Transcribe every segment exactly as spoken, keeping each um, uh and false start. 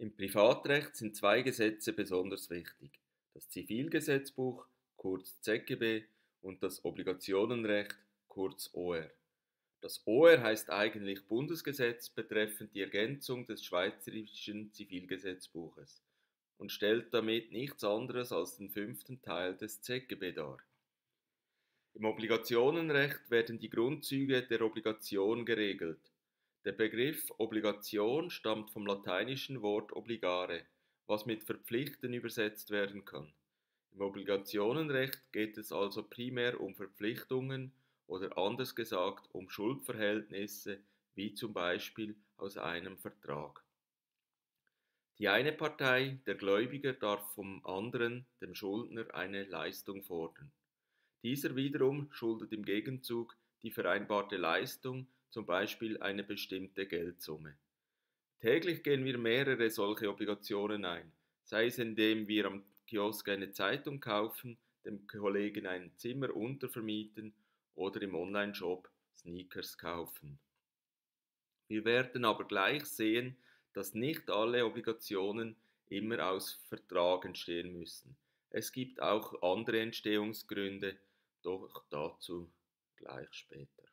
Im Privatrecht sind zwei Gesetze besonders wichtig: das Zivilgesetzbuch, kurz Z G B, und das Obligationenrecht, kurz O R. Das O R heißt eigentlich Bundesgesetz betreffend die Ergänzung des Schweizerischen Zivilgesetzbuches und stellt damit nichts anderes als den fünften Teil des Z G B dar. Im Obligationenrecht werden die Grundzüge der Obligation geregelt. Der Begriff Obligation stammt vom lateinischen Wort obligare, was mit verpflichten übersetzt werden kann. Im Obligationenrecht geht es also primär um Verpflichtungen oder anders gesagt um Schuldverhältnisse, wie zum Beispiel aus einem Vertrag. Die eine Partei, der Gläubiger, darf vom anderen, dem Schuldner, eine Leistung fordern. Dieser wiederum schuldet im Gegenzug die vereinbarte Leistung, zum Beispiel eine bestimmte Geldsumme. Täglich gehen wir mehrere solche Obligationen ein, sei es indem wir am Kiosk eine Zeitung kaufen, dem Kollegen ein Zimmer untervermieten oder im Onlineshop Sneakers kaufen. Wir werden aber gleich sehen, dass nicht alle Obligationen immer aus Vertrag entstehen müssen. Es gibt auch andere Entstehungsgründe, doch dazu gleich später.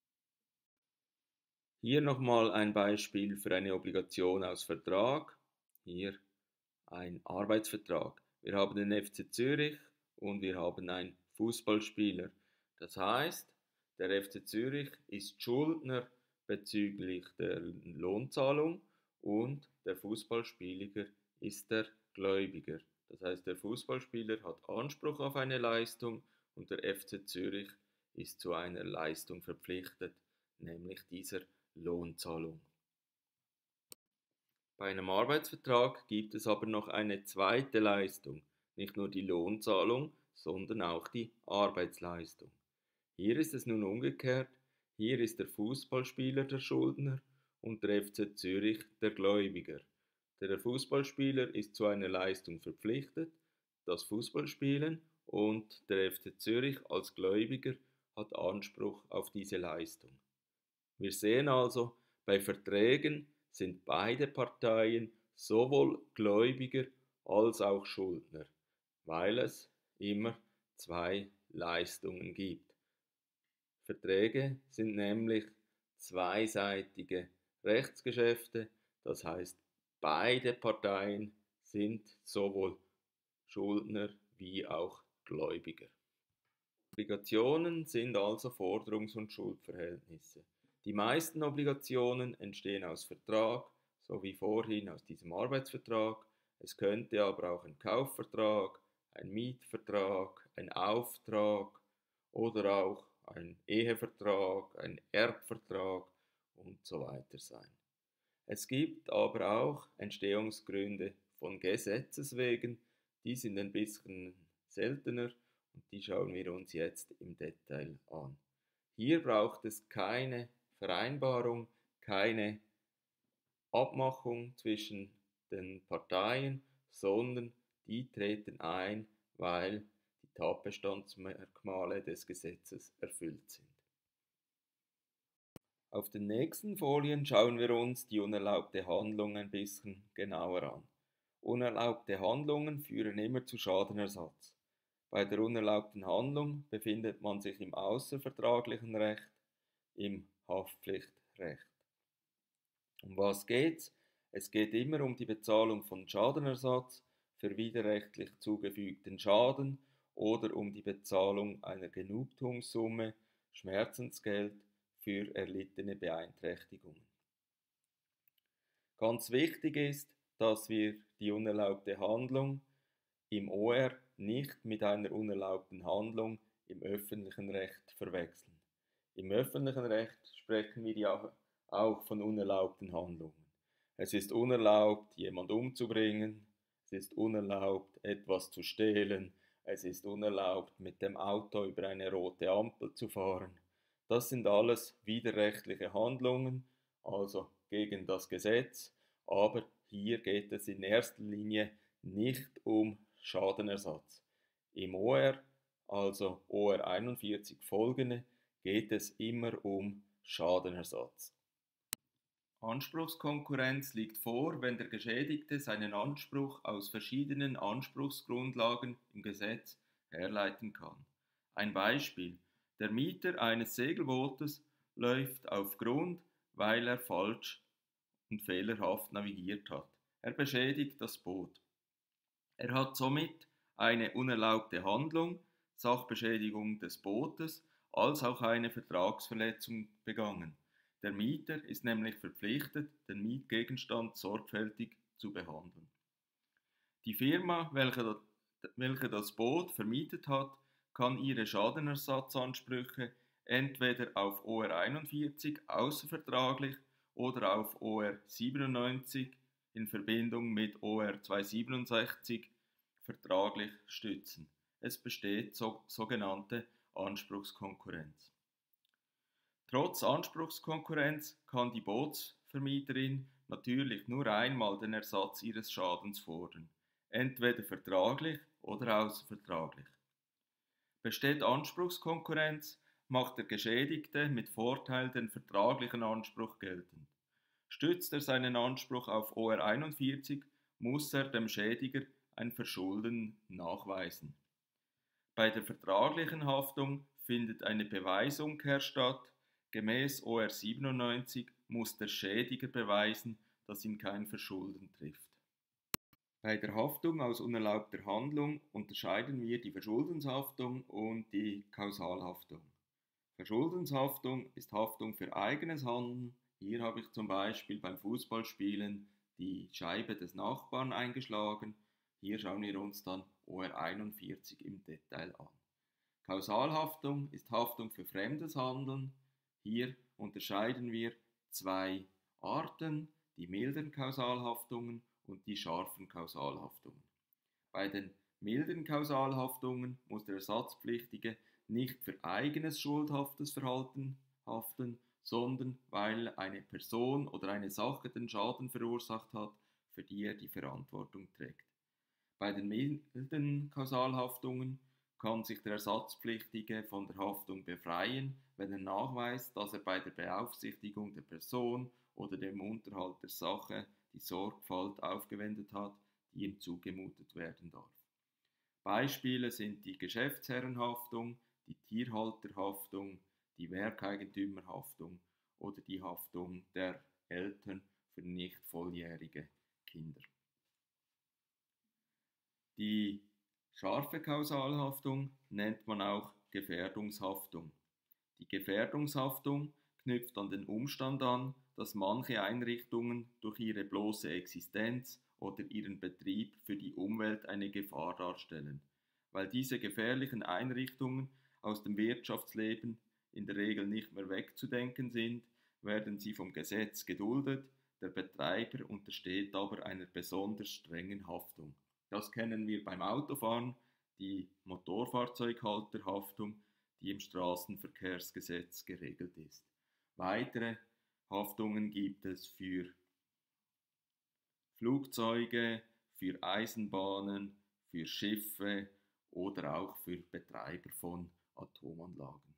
Hier nochmal ein Beispiel für eine Obligation aus Vertrag. Hier ein Arbeitsvertrag. Wir haben den F C Zürich und wir haben einen Fußballspieler. Das heißt, der F C Zürich ist Schuldner bezüglich der Lohnzahlung und der Fußballspieler ist der Gläubiger. Das heißt, der Fußballspieler hat Anspruch auf eine Leistung und der F C Zürich ist zu einer Leistung verpflichtet, nämlich dieser Lohnzahlung. Bei einem Arbeitsvertrag gibt es aber noch eine zweite Leistung, nicht nur die Lohnzahlung, sondern auch die Arbeitsleistung. Hier ist es nun umgekehrt, hier ist der Fußballspieler der Schuldner und der F C Zürich der Gläubiger. Der Fußballspieler ist zu einer Leistung verpflichtet, das Fußballspielen, und der F C Zürich als Gläubiger hat Anspruch auf diese Leistung. Wir sehen also, bei Verträgen sind beide Parteien sowohl Gläubiger als auch Schuldner, weil es immer zwei Leistungen gibt. Verträge sind nämlich zweiseitige Rechtsgeschäfte, das heißt, beide Parteien sind sowohl Schuldner wie auch Gläubiger. Obligationen sind also Forderungs- und Schuldverhältnisse. Die meisten Obligationen entstehen aus Vertrag, so wie vorhin aus diesem Arbeitsvertrag. Es könnte aber auch ein Kaufvertrag, ein Mietvertrag, ein Auftrag oder auch ein Ehevertrag, ein Erbvertrag und so weiter sein. Es gibt aber auch Entstehungsgründe von Gesetzes wegen, die sind ein bisschen seltener und die schauen wir uns jetzt im Detail an. Hier braucht es keine Vereinbarung, keine Abmachung zwischen den Parteien, sondern die treten ein, weil die Tatbestandsmerkmale des Gesetzes erfüllt sind. Auf den nächsten Folien schauen wir uns die unerlaubte Handlung ein bisschen genauer an. Unerlaubte Handlungen führen immer zu Schadenersatz. Bei der unerlaubten Handlung befindet man sich im außervertraglichen Recht, im Haftpflichtrecht. Um was geht's? Es geht immer um die Bezahlung von Schadenersatz für widerrechtlich zugefügten Schaden oder um die Bezahlung einer Genugtuungssumme, Schmerzensgeld, für erlittene Beeinträchtigungen. Ganz wichtig ist, dass wir die unerlaubte Handlung im O R nicht mit einer unerlaubten Handlung im öffentlichen Recht verwechseln. Im öffentlichen Recht sprechen wir ja auch von unerlaubten Handlungen. Es ist unerlaubt, jemand umzubringen, es ist unerlaubt, etwas zu stehlen, es ist unerlaubt, mit dem Auto über eine rote Ampel zu fahren. Das sind alles widerrechtliche Handlungen, also gegen das Gesetz, aber hier geht es in erster Linie nicht um Schadenersatz. Im O R, also O R einundvierzig folgende, geht es immer um Schadenersatz. Anspruchskonkurrenz liegt vor, wenn der Geschädigte seinen Anspruch aus verschiedenen Anspruchsgrundlagen im Gesetz herleiten kann. Ein Beispiel: Der Mieter eines Segelbootes läuft auf Grund, weil er falsch und fehlerhaft navigiert hat. Er beschädigt das Boot. Er hat somit eine unerlaubte Handlung, Sachbeschädigung des Bootes, als auch eine Vertragsverletzung begangen. Der Mieter ist nämlich verpflichtet, den Mietgegenstand sorgfältig zu behandeln. Die Firma, welche welche das Boot vermietet hat, kann ihre Schadenersatzansprüche entweder auf O R einundvierzig außervertraglich oder auf O R siebenundneunzig in Verbindung mit O R zweihundertsiebenundsechzig vertraglich stützen. Es besteht so, sogenannte Anspruchskonkurrenz. Trotz Anspruchskonkurrenz kann die Bootsvermieterin natürlich nur einmal den Ersatz ihres Schadens fordern, entweder vertraglich oder außervertraglich. Besteht Anspruchskonkurrenz, macht der Geschädigte mit Vorteil den vertraglichen Anspruch geltend. Stützt er seinen Anspruch auf O R einundvierzig, muss er dem Schädiger ein Verschulden nachweisen. Bei der vertraglichen Haftung findet eine Beweisumkehr statt. Gemäß O R siebenundneunzig muss der Schädiger beweisen, dass ihn kein Verschulden trifft. Bei der Haftung aus unerlaubter Handlung unterscheiden wir die Verschuldenshaftung und die Kausalhaftung. Verschuldenshaftung ist Haftung für eigenes Handeln. Hier habe ich zum Beispiel beim Fußballspielen die Scheibe des Nachbarn eingeschlagen. Hier schauen wir uns dann O R einundvierzig im Detail an. Kausalhaftung ist Haftung für fremdes Handeln. Hier unterscheiden wir zwei Arten, die milden Kausalhaftungen und die scharfen Kausalhaftungen. Bei den milden Kausalhaftungen muss der Ersatzpflichtige nicht für eigenes schuldhaftes Verhalten haften, sondern weil eine Person oder eine Sache den Schaden verursacht hat, für die er die Verantwortung trägt. Bei den milden Kausalhaftungen kann sich der Ersatzpflichtige von der Haftung befreien, wenn er nachweist, dass er bei der Beaufsichtigung der Person oder dem Unterhalt der Sache die Sorgfalt aufgewendet hat, die ihm zugemutet werden darf. Beispiele sind die Geschäftsherrenhaftung, die Tierhalterhaftung, die Werkeigentümerhaftung oder die Haftung der Eltern für nicht volljährige Kinder. Die scharfe Kausalhaftung nennt man auch Gefährdungshaftung. Die Gefährdungshaftung knüpft an den Umstand an, dass manche Einrichtungen durch ihre bloße Existenz oder ihren Betrieb für die Umwelt eine Gefahr darstellen. Weil diese gefährlichen Einrichtungen aus dem Wirtschaftsleben in der Regel nicht mehr wegzudenken sind, werden sie vom Gesetz geduldet, der Betreiber untersteht aber einer besonders strengen Haftung. Das kennen wir beim Autofahren, die Motorfahrzeughalterhaftung, die im Straßenverkehrsgesetz geregelt ist. Weitere Haftungen gibt es für Flugzeuge, für Eisenbahnen, für Schiffe oder auch für Betreiber von Atomanlagen.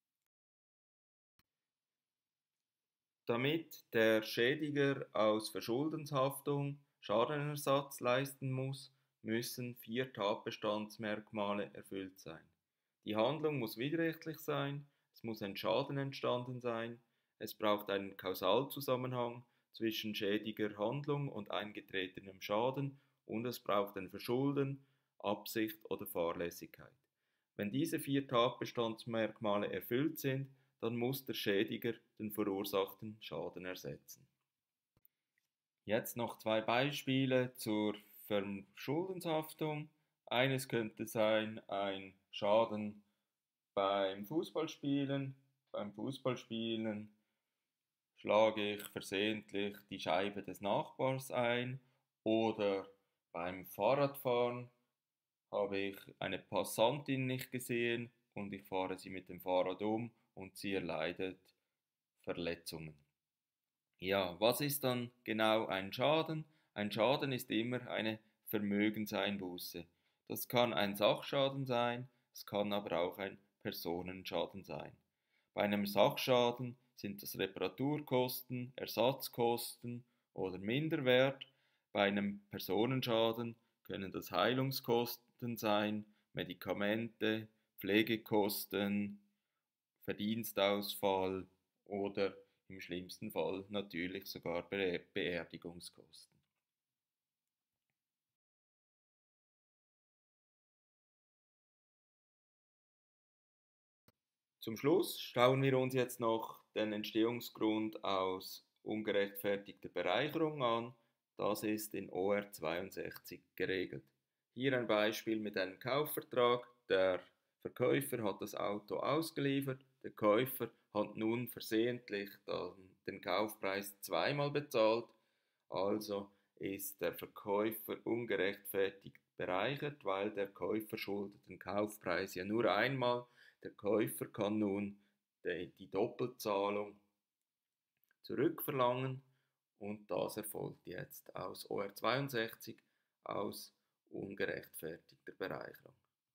Damit der Schädiger aus Verschuldenshaftung Schadenersatz leisten muss, müssen vier Tatbestandsmerkmale erfüllt sein. Die Handlung muss widerrechtlich sein, es muss ein Schaden entstanden sein, es braucht einen Kausalzusammenhang zwischen schädiger Handlung und eingetretenem Schaden und es braucht ein Verschulden, Absicht oder Fahrlässigkeit. Wenn diese vier Tatbestandsmerkmale erfüllt sind, dann muss der Schädiger den verursachten Schaden ersetzen. Jetzt noch zwei Beispiele zur Verschuldenshaftung. Eines könnte sein ein Schaden beim Fußballspielen. Beim Fußballspielen schlage ich versehentlich die Scheibe des Nachbars ein oder beim Fahrradfahren habe ich eine Passantin nicht gesehen und ich fahre sie mit dem Fahrrad um und sie erleidet Verletzungen. Ja, was ist dann genau ein Schaden? Ein Schaden ist immer eine Vermögenseinbuße. Das kann ein Sachschaden sein, es kann aber auch ein Personenschaden sein. Bei einem Sachschaden sind das Reparaturkosten, Ersatzkosten oder Minderwert. Bei einem Personenschaden können das Heilungskosten sein, Medikamente, Pflegekosten, Verdienstausfall oder im schlimmsten Fall natürlich sogar Beerdigungskosten. Zum Schluss schauen wir uns jetzt noch den Entstehungsgrund aus ungerechtfertigter Bereicherung an. Das ist in O R zweiundsechzig geregelt. Hier ein Beispiel mit einem Kaufvertrag. Der Verkäufer hat das Auto ausgeliefert. Der Käufer hat nun versehentlich den Kaufpreis zweimal bezahlt. Also ist der Verkäufer ungerechtfertigt bereichert, weil der Käufer schuldet den Kaufpreis ja nur einmal. Der Käufer kann nun die, die Doppelzahlung zurückverlangen und das erfolgt jetzt aus O R zweiundsechzig aus ungerechtfertigter Bereicherung.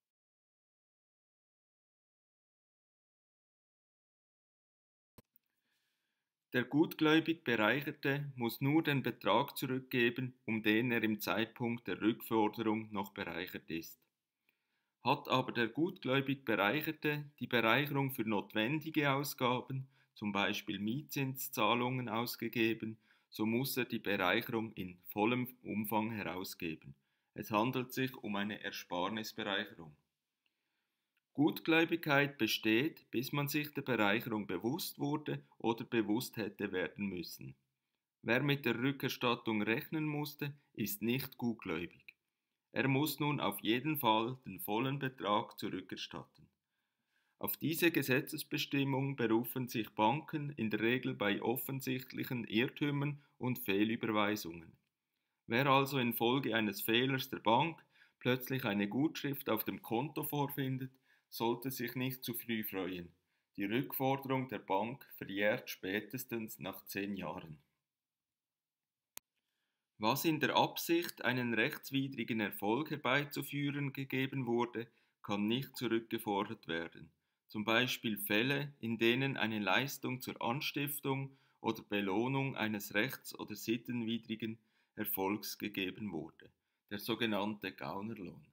Der gutgläubig Bereicherte muss nur den Betrag zurückgeben, um den er im Zeitpunkt der Rückforderung noch bereichert ist. Hat aber der gutgläubig Bereicherte die Bereicherung für notwendige Ausgaben, zum Beispiel Mietzinszahlungen, ausgegeben, so muss er die Bereicherung in vollem Umfang herausgeben. Es handelt sich um eine Ersparnisbereicherung. Gutgläubigkeit besteht, bis man sich der Bereicherung bewusst wurde oder bewusst hätte werden müssen. Wer mit der Rückerstattung rechnen musste, ist nicht gutgläubig. Er muss nun auf jeden Fall den vollen Betrag zurückerstatten. Auf diese Gesetzesbestimmung berufen sich Banken in der Regel bei offensichtlichen Irrtümern und Fehlüberweisungen. Wer also infolge eines Fehlers der Bank plötzlich eine Gutschrift auf dem Konto vorfindet, sollte sich nicht zu früh freuen. Die Rückforderung der Bank verjährt spätestens nach zehn Jahren. Was in der Absicht, einen rechtswidrigen Erfolg herbeizuführen, gegeben wurde, kann nicht zurückgefordert werden. Zum Beispiel Fälle, in denen eine Leistung zur Anstiftung oder Belohnung eines rechts- oder sittenwidrigen Erfolgs gegeben wurde, der sogenannte Gaunerlohn.